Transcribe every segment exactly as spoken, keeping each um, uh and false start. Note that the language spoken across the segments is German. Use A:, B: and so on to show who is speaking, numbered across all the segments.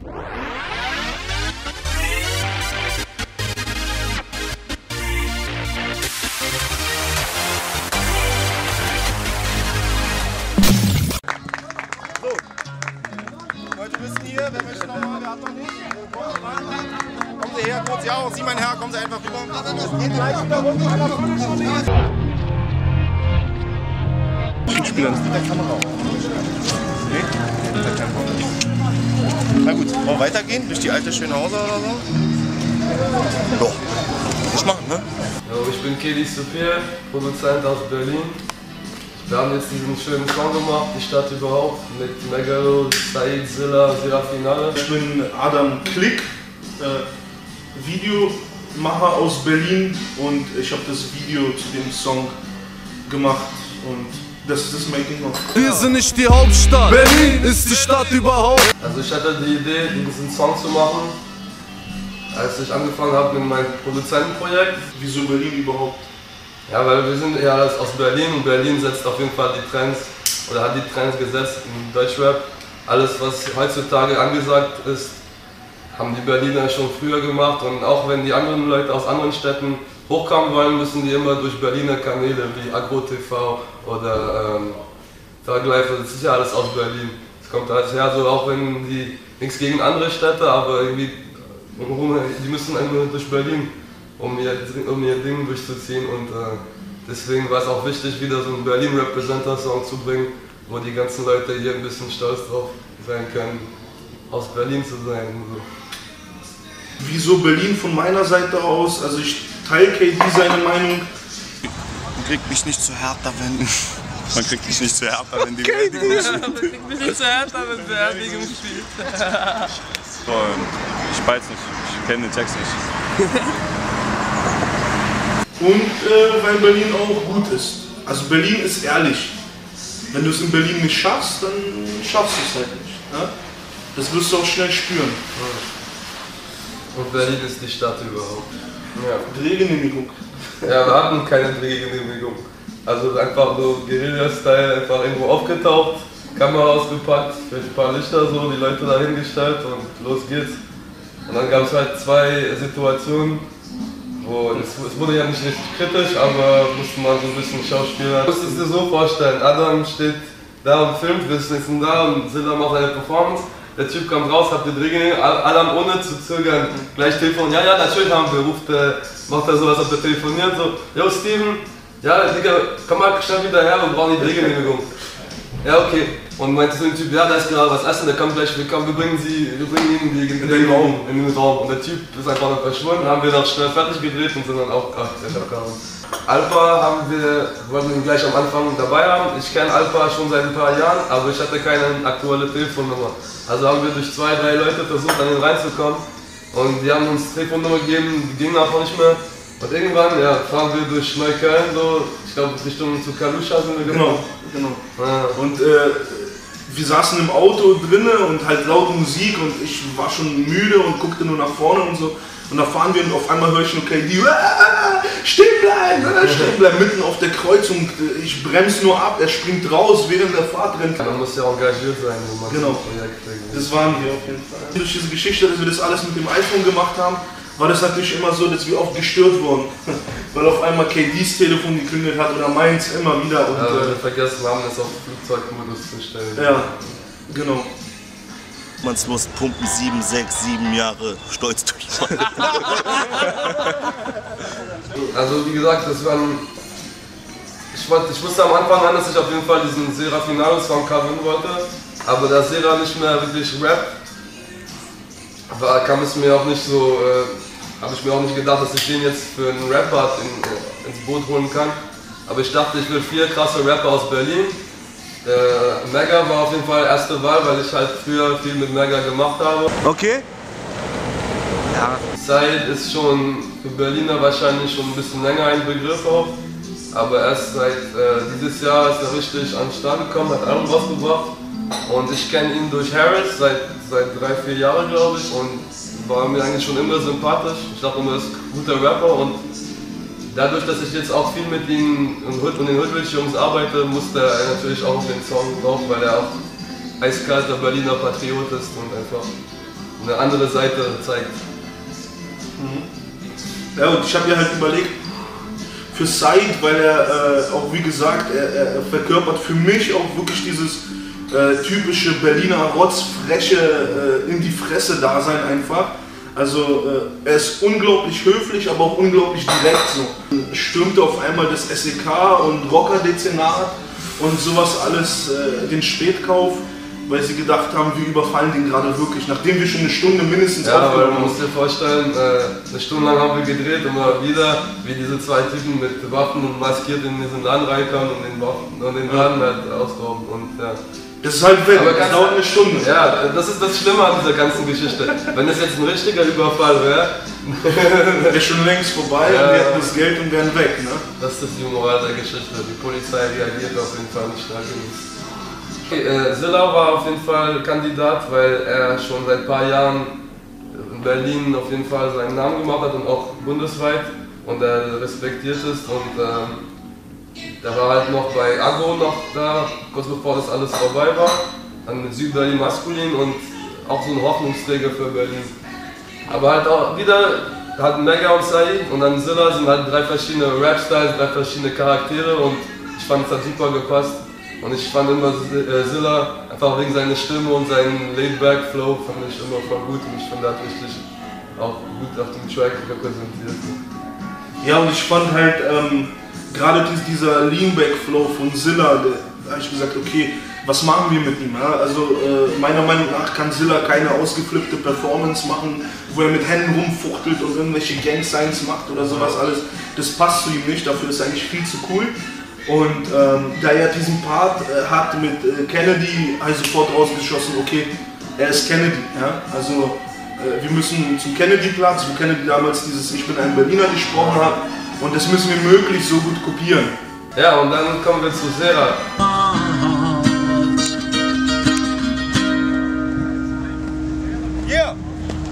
A: Leute wissen hier, wer möchte nochmal, wer hat noch nicht? Kommen Sie her, kurz, ja, auch Sie, mein Herr, kommen Sie einfach rüber. Das geht gleich wieder rum, einer fünf Ich spiele das mit der Kamera auf. Nee? Kein Problem. Na gut, wollen wir weitergehen? Durch die alte Schönhauser oder so? Doch. Muss machen, ne?
B: Jo, ich bin Kelly Sophia, Produzent aus Berlin. Wir haben jetzt diesen schönen Song gemacht, die Stadt überhaupt, mit Megalo, Said, Zilla, Serafinale.
C: Ich bin Adam Klick, äh, Videomacher aus Berlin und ich habe das Video zu dem Song gemacht und das ist das Making-of.
D: Wir sind nicht die Hauptstadt, Berlin ist die Stadt überhaupt.
B: Also ich hatte die Idee, diesen Song zu machen, als ich angefangen habe mit meinem Produzentenprojekt.
C: Wieso Berlin überhaupt?
B: Ja, weil wir sind ja aus Berlin und Berlin setzt auf jeden Fall die Trends oder hat die Trends gesetzt im Deutschrap. Alles, was heutzutage angesagt ist, haben die Berliner schon früher gemacht und auch wenn die anderen Leute aus anderen Städten hochkommen wollen, müssen die immer durch Berliner Kanäle wie Agro T V oder ähm, Taglife, das ist ja alles aus Berlin. Es kommt alles her, so auch wenn die nichts gegen andere Städte, aber irgendwie, die müssen einfach durch Berlin. Um ihr, um ihr Ding durchzuziehen und äh, deswegen war es auch wichtig, wieder so einen Berlin-Representer-Song zu bringen, wo die ganzen Leute hier ein bisschen stolz drauf sein können, aus Berlin zu sein. Und so.
C: Wieso Berlin von meiner Seite aus? Also ich teile K D seine Meinung.
A: Man kriegt mich nicht zu Hertha, wenn... Man kriegt mich nicht zu Hertha, wenn die
E: Okay,
A: Beerdigung spielt.
E: Man kriegt mich nicht zu Hertha, wenn Beerdigung spielt.
F: So, ich weiß nicht, ich kenne den Text nicht.
C: Und äh, weil Berlin auch gut ist. Also Berlin ist ehrlich. Wenn du es in Berlin nicht schaffst, dann schaffst du es halt nicht. Ne? Das wirst du auch schnell spüren.
B: Und Berlin ist die Stadt überhaupt. Ja.
C: Drehgenehmigung.
B: Ja, wir hatten keine Drehgenehmigung. Also einfach so Guerilla-Style, einfach irgendwo aufgetaucht, Kamera ausgepackt, vielleicht ein paar Lichter so, die Leute dahingestellt und los geht's. Und dann gab es halt zwei Situationen, wo es, es wurde ja nicht richtig kritisch, aber musste man so ein bisschen schauspielern. Du musst es dir so vorstellen, Adam steht da und filmt, wir sitzen da und Zilla macht eine Performance. Der Typ kommt raus, hat die Drehgenehmigung, Adam ohne zu zögern, gleich Telefon, ja, ja, natürlich haben wir, ruft, äh, macht er sowas, ob er telefoniert, so, yo Steven, ja, Digga, komm mal schnell wieder her, wir brauchen die Drehgenehmigung. Ja, okay. Und meinte so ein Typ, ja, da ist gerade was essen, der kommt gleich, wir, kommen, wir bringen sie, wir bringen ihn die, in den Raum, in den Raum. Und der Typ ist einfach noch verschwunden, haben wir noch schnell fertig gedreht und sind dann auch abgehauen. Alpa haben wir, wollten wir ihn gleich am Anfang dabei haben. Ich kenne Alpa schon seit ein paar Jahren, aber ich hatte keine aktuelle Telefonnummer. Also haben wir durch zwei, drei Leute versucht, an ihn reinzukommen. Und die haben uns Telefonnummer gegeben, die gingen auch nicht mehr. Und irgendwann, ja, fahren wir durch Neukölln, so, ich glaube Richtung zu Kalusha sind wir gefahren.
C: Genau, genau. Ja. Und äh, wir saßen im Auto drinnen und halt laut Musik und ich war schon müde und guckte nur nach vorne und so. Und da fahren wir und auf einmal höre ich nur K D, stehen bleiben, stehen bleiben, mitten auf der Kreuzung. Ich bremse nur ab, er springt raus während der Fahrt rennt.
B: Man muss ja engagiert sein, wenn man
C: genau.
B: so ein Projekt kriegt.
C: Das waren wir auf jeden Fall. Durch diese Geschichte, dass wir das alles mit dem iPhone gemacht haben, war das natürlich immer so, dass wir oft gestört wurden. Weil auf einmal K Ds Telefon geklingelt hat oder meins immer wieder. Und,
B: ja, weil wir
C: äh,
B: vergessen haben, es auf Flugzeugmodus zu stellen.
C: Ja, genau.
A: Mannslos pumpen sieben, sechs, sieben Jahre stolz durch.
B: Also wie gesagt, das waren. Ich, wollte, ich wusste am Anfang an, dass ich auf jeden Fall diesen Serafinale-Song covern wollte. Aber da Sera nicht mehr wirklich rappt, war, kam es mir auch nicht so, äh, habe ich mir auch nicht gedacht, dass ich den jetzt für einen Rapper in, ins Boot holen kann. Aber ich dachte, ich will vier krasse Rapper aus Berlin. Äh, Mega war auf jeden Fall erste Wahl, weil ich halt früher viel mit Mega gemacht habe.
A: Okay. Ja.
B: Said ist schon für Berliner wahrscheinlich schon ein bisschen länger ein Begriff auch. Aber erst seit äh, dieses Jahr ist er richtig an den Start gekommen, hat Album rausgebracht. Und ich kenne ihn durch Harris seit, seit drei, vier Jahren, glaube ich. Und war mir eigentlich schon immer sympathisch. Ich dachte immer, er ist ein guter Rapper. Und dadurch, dass ich jetzt auch viel mit ihm und den Hoodwitch-Jungs arbeite, musste er natürlich auch auf den Song drauf, weil er auch eiskalter Berliner Patriot ist und einfach eine andere Seite zeigt.
C: Ja, und ich habe mir halt überlegt, für Said, weil er äh, auch wie gesagt, er, er verkörpert für mich auch wirklich dieses äh, typische Berliner Rotzfreche äh, in die Fresse Dasein einfach. Also äh, er ist unglaublich höflich, aber auch unglaublich direkt so. Stürmte auf einmal das S E K und Rocker-Dezernat und sowas alles, äh, den Spätkauf, weil sie gedacht haben, wir überfallen den gerade wirklich, nachdem wir schon eine Stunde mindestens
B: Ja, aber
C: aufgenommen
B: man muss dir vorstellen, äh, eine Stunde lang haben wir gedreht, immer wieder, wie diese zwei Typen mit Waffen und maskiert in diesen Laden reinkommen und den, Waffen, und den Laden halt ausrauben. Und, ja.
C: Das ist halt weg,
B: Aber
C: das
B: ganz-
C: dauert eine Stunde.
B: Ja, das ist das Schlimme an dieser ganzen Geschichte. Wenn das jetzt ein richtiger Überfall wäre,
C: Der ist schon längst vorbei
B: Ja.
C: und wir hätten das Geld und wären weg. Ne?
B: das ist die Moral der Geschichte. Die Polizei reagiert auf jeden Fall nicht schnell genug. Okay, äh, Zilla war auf jeden Fall Kandidat, weil er schon seit ein paar Jahren in Berlin auf jeden Fall seinen Namen gemacht hat und auch bundesweit und er respektiert ist und ähm, der war halt noch bei Agro noch da, kurz bevor das alles vorbei war, dann mit Südberlin Maskulin und auch so ein Hoffnungsträger für Berlin. Aber halt auch wieder, halt Mega und Said und dann Zilla sind halt drei verschiedene Rap-Styles, drei verschiedene Charaktere und ich fand es hat super gepasst. Und ich fand immer äh, Zilla, einfach wegen seiner Stimme und seinen Laid-Back-Flow, fand ich immer voll gut und ich finde, er hat richtig auch gut auf dem Track repräsentiert.
C: Ja, und ich fand halt ähm, gerade dies, dieser Lean-Back-Flow von Zilla, da habe ich gesagt, okay, was machen wir mit ihm? Ja? Also äh, meiner Meinung nach kann Zilla keine ausgeflippte Performance machen, wo er mit Händen rumfuchtelt und irgendwelche Gang-Signs macht oder sowas alles. Das passt zu ihm nicht, dafür ist er eigentlich viel zu cool. Und ähm, da er diesen Part äh, hat mit äh, Kennedy, habe ich sofort rausgeschossen, okay, er ist Kennedy. Ja? Also äh, wir müssen zum Kennedy-Platz, wo Kennedy damals dieses Ich bin ein Berliner gesprochen hat. Und das müssen wir möglichst so gut kopieren.
B: Ja, und dann kommen wir zu Sera.
A: Yeah!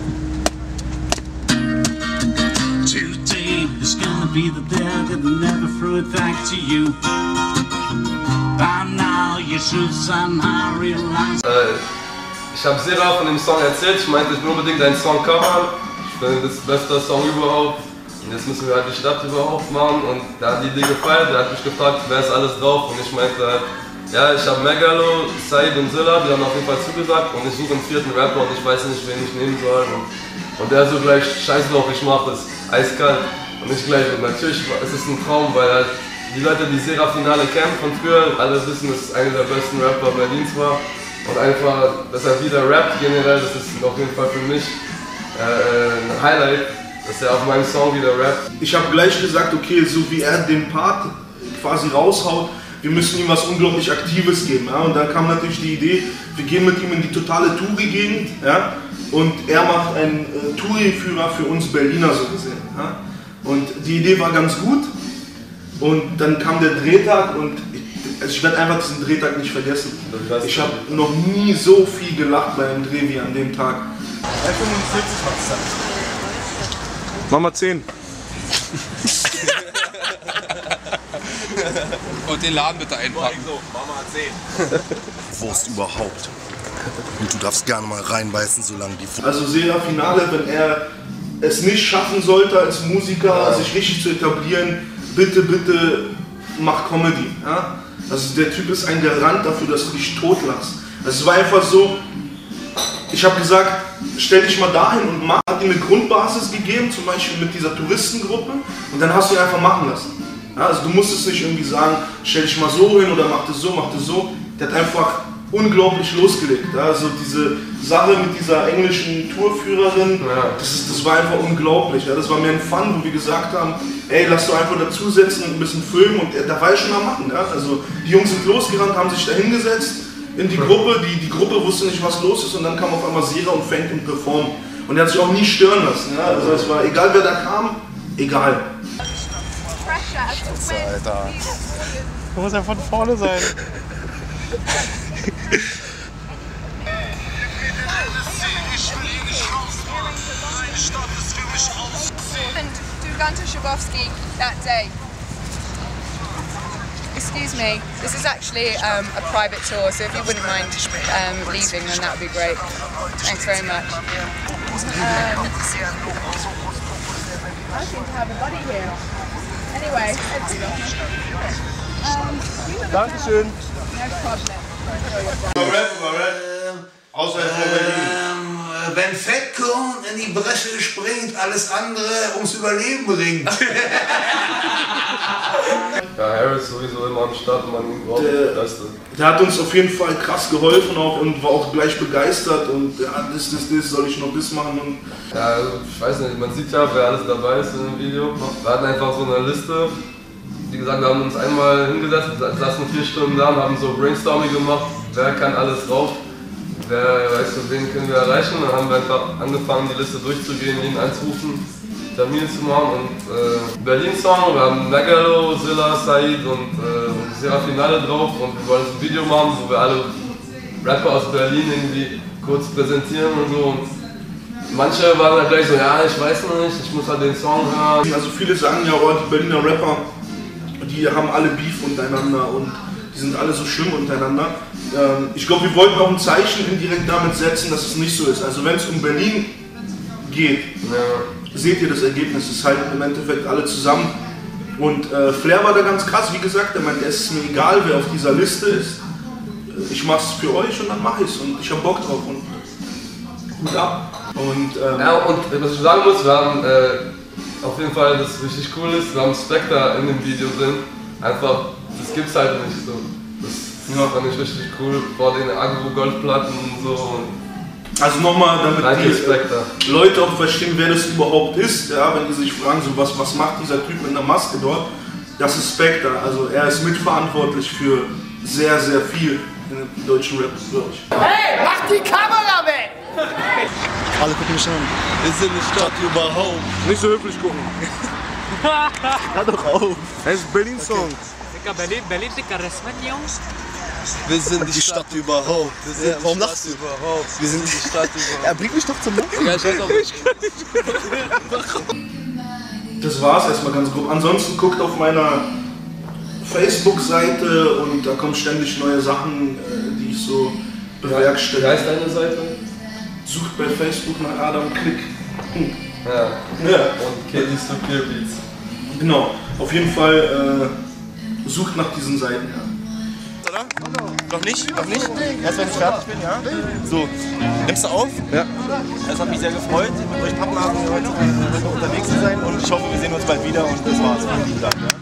G: Today is gonna be the day that never threw it back to you. By now you should somehow realize.
B: Äh, ich habe Sera von dem Song erzählt, ich meinte, ich will unbedingt einen Song covern. Ich finde, das ist der beste Song überhaupt. Und jetzt müssen wir halt die Stadt überhaupt machen und der hat die Idee gefeiert, der hat mich gefragt, wer ist alles drauf und ich meinte halt, ja, ich habe Megalo, Said und Zilla, die haben auf jeden Fall zugesagt und ich suche einen vierten Rapper und ich weiß nicht, wen ich nehmen soll und, und der so gleich, scheiß drauf, ich mach das, eiskalt und ich gleich und natürlich ist es ein Traum, weil halt die Leute, die Sera-Finale kennen von früher, alle wissen, dass es einer der besten Rapper Berlins war und einfach, dass er wieder rappt generell, das ist auf jeden Fall für mich äh, ein Highlight. Dass er auf meinem Song wieder rappt.
C: Ich habe gleich gesagt, okay, so wie er den Part quasi raushaut, wir müssen ihm was unglaublich Aktives geben. Ja? Und dann kam natürlich die Idee, wir gehen mit ihm in die totale Touri-Gegend, ja? Und er macht einen äh, Touri-Führer für uns Berliner so gesehen. Ja? Und die Idee war ganz gut und dann kam der Drehtag und ich, also ich werde einfach diesen Drehtag nicht vergessen. Ich habe noch nie so viel gelacht bei einem Dreh wie an dem Tag.
A: drei fünfundvierzig macht's dann. Mach mal zehn.
E: Und den Laden bitte einpacken.
D: Wurst überhaupt. Und du darfst gerne mal reinbeißen, solange die Wurst.
C: Also Sera-Finale, wenn er es nicht schaffen sollte als Musiker, sich richtig zu etablieren, bitte, bitte mach Comedy. Ja? Also der Typ ist ein Garant dafür, dass du dich totlachst. Also es war einfach so, ich habe gesagt, stell dich mal dahin und mach, hat ihm eine Grundbasis gegeben, zum Beispiel mit dieser Touristengruppe und dann hast du ihn einfach machen lassen. Ja, also du musstest nicht irgendwie sagen, stell dich mal so hin oder mach das so, mach das so. Der hat einfach unglaublich losgelegt. Ja, also diese Sache mit dieser englischen Tourführerin,
B: Ja.
C: das, ist, das war einfach unglaublich. Ja, das war mehr ein Fun, wo wir gesagt haben, ey, lass du einfach dazusetzen und ein bisschen filmen und er, da war ich schon am Machen. Ja. Also die Jungs sind losgerannt, haben sich da hingesetzt in die Gruppe, die, die Gruppe wusste nicht, was los ist und dann kam auf einmal Sera und fängt und performt. Und er hat sich auch nie stören lassen. Ja. Also es war egal, wer da kam, egal.
A: Alter. Du musst ja von vorne sein.
H: And to Gunter Schabowski that day. It's excuse me. This is actually um, a private tour, so if you wouldn't mind um, leaving, then that would be great. Thanks very much. Um, I seem to have a buddy here. Anyway, um,
A: Dankeschön.
H: no problem.
C: Außer Berlin.
I: Wenn Fettkorn in die Bresche springt, alles andere ums Überleben bringt.
B: Ja, Harris sowieso immer am Start, man braucht das.
C: Der hat uns auf jeden Fall krass geholfen auch und war auch gleich begeistert und ja, das, das, das, soll ich noch das machen und...
B: Ja, also, ich weiß nicht, man sieht ja, wer alles dabei ist in dem Video. Wir hatten einfach so eine Liste. Wie gesagt, wir haben uns einmal hingesetzt, saßen vier Stunden da und haben so Brainstorming gemacht, wer kann alles drauf. Wer weiß, wen können wir erreichen? Dann haben wir einfach angefangen, die Liste durchzugehen, jeden anzurufen, Termine zu machen und äh, Berlin-Song. Wir haben Megalo, Zilla, Said und äh, Serafinale drauf und wir wollen ein Video machen, wo wir alle Rapper aus Berlin irgendwie kurz präsentieren und so. Und manche waren dann gleich so, ja, ich weiß noch nicht, ich muss halt den Song hören.
C: Also viele sagen ja, oh, die Berliner Rapper, die haben alle Beef untereinander und die sind alle so schlimm untereinander. Ich glaube, wir wollten auch ein Zeichen indirekt damit setzen, dass es nicht so ist. Also wenn es um Berlin geht, ja, seht ihr das Ergebnis, es ist halt im Endeffekt alle zusammen. Und äh, Flair war da ganz krass, wie gesagt, er meinte, es ist mir egal, wer auf dieser Liste ist. Ich mache es für euch und dann mache ich es und ich habe Bock drauf und gut ab. Und, ähm,
B: ja, und was ich sagen muss, wir haben äh, auf jeden Fall, das richtig cool ist, wir haben Spectre in dem Video drin. Einfach, das gibt's halt nicht so. Das ja. fand ich richtig cool, vor den Agro-Goldplatten und so.
C: Also nochmal, damit die Leute auch verstehen, wer das überhaupt ist, ja, wenn die sich fragen, so, was, was macht dieser Typ mit einer Maske dort, das ist Spectre. Also er ist mitverantwortlich für sehr, sehr viel in deutschen Rap, glaube ich.
J: Hey, mach die Kamera weg!
D: Alle gucken mich an. Wir sind die Stadt überhaupt.
A: Nicht so höflich gucken.
D: Hör doch auf.
A: Es ist Berlin-Song.
K: Berlin, Berlin, resmen, Jungs.
D: Wir sind die, die Stadt, Stadt überhaupt. Wir sind, ja, warum lachst du? Überhaupt. Wir sind die Stadt überhaupt. Er bringt mich doch zum Lachen. Ja, ich weiß auch nicht.
C: Das war's erstmal ganz grob. Ansonsten guckt auf meiner Facebook-Seite und da kommen ständig neue Sachen, die ich so bewerkstellige.
B: Wie heißt deine Seite?
C: Sucht bei Facebook nach Adam Klick. Hm.
B: Ja.
C: ja.
B: Und K D Stupid Beats.
C: Genau. Auf jeden Fall äh, sucht nach diesen Seiten. Ja.
A: Oder? Noch nicht? Noch nicht? Erst wenn ich fertig bin, ja? So, nimmst du auf? Ja. Es hat mich sehr gefreut, mit euch Pappenhagen heute, heute unterwegs zu sein und ich hoffe, wir sehen uns bald wieder und das war's. Vielen lieben Dank. Ja?